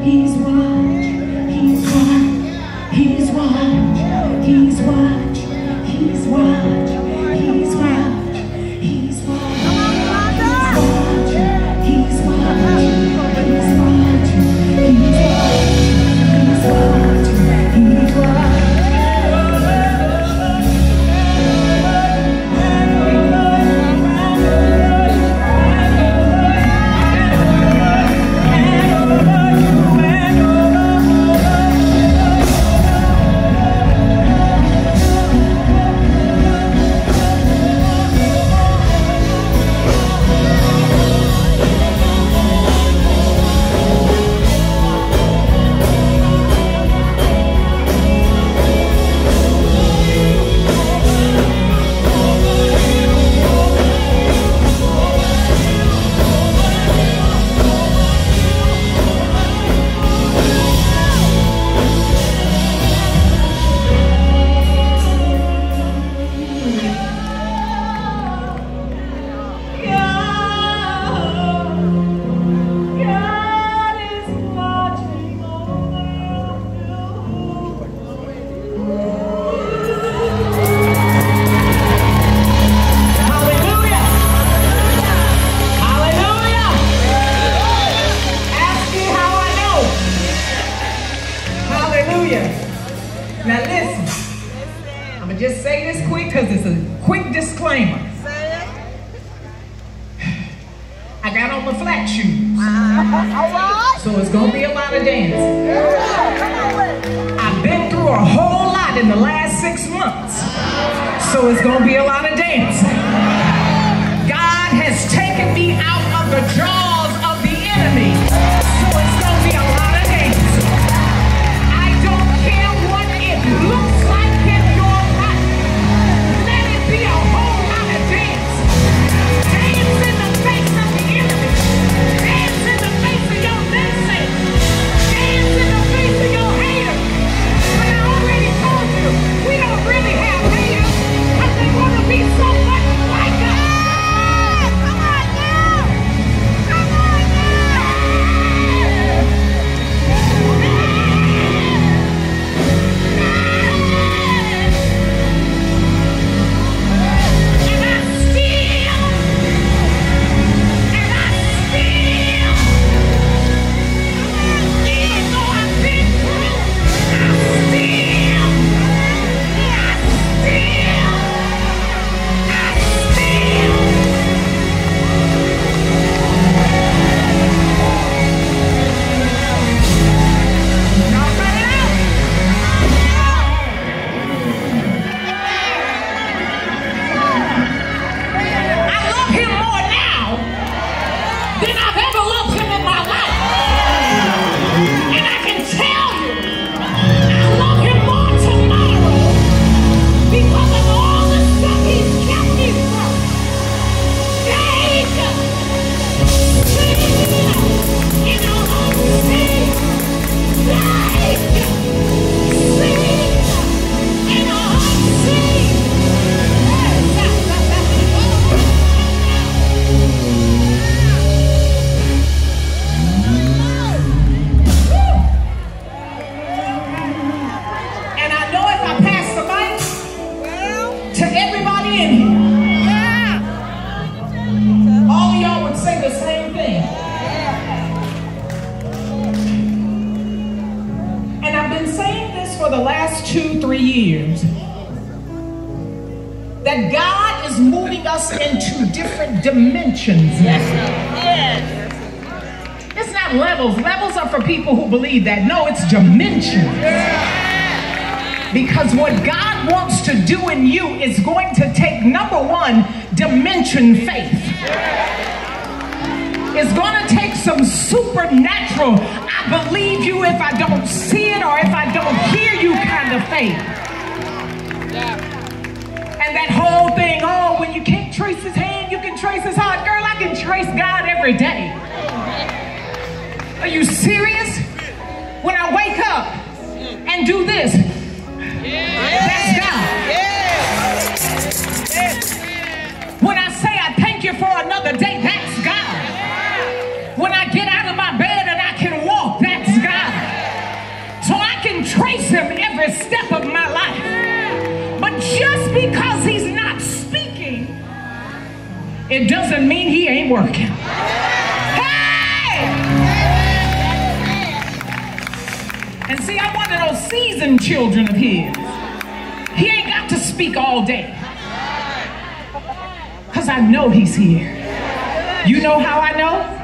He's watch, he's watch, he's watch, he's watch, he's watch, he's watch, he's watch, he's watch, he's watch, he's watch, he's watch. Now listen, I'm going to just say this quick because it's a quick disclaimer. I got on my flat shoes, so it's going to be a lot of dancing. I've been through a whole lot in the last 6 months, so it's going to be a lot of dancing. God has taken me out of the jaws of the enemy, so it's going to be a lot of dancing. I don't care what it looks like in your life. Let it be a whole lot of dance. Dance in the face of the enemy. Dance in the face of your message. Dance in the face of your haters. But I already told you, we don't really have haters because they want to be so much like us. Come on now. Come on now. For the last 2-3 years, that God is moving us into different dimensions. Yes. It's not levels. Levels are for people who believe that. No, it's dimensions. Because what God wants to do in you is going to take, number one, dimension faith. It's going to take some supernatural, I believe you if I don't see it or if I don't hear you kind of faith. And that whole thing, oh, when you can't trace his hand, you can trace his heart. Girl, I can trace God every day. Are you serious? When I wake up and do this, that's God. When I say I thank you for another day, that's God. When I get out of my bed and I can walk, that's God. every step of my life. But just because he's not speaking, it doesn't mean he ain't working. Hey! And see, I'm one of those seasoned children of his. He ain't got to speak all day, because I know he's here. You know how I know?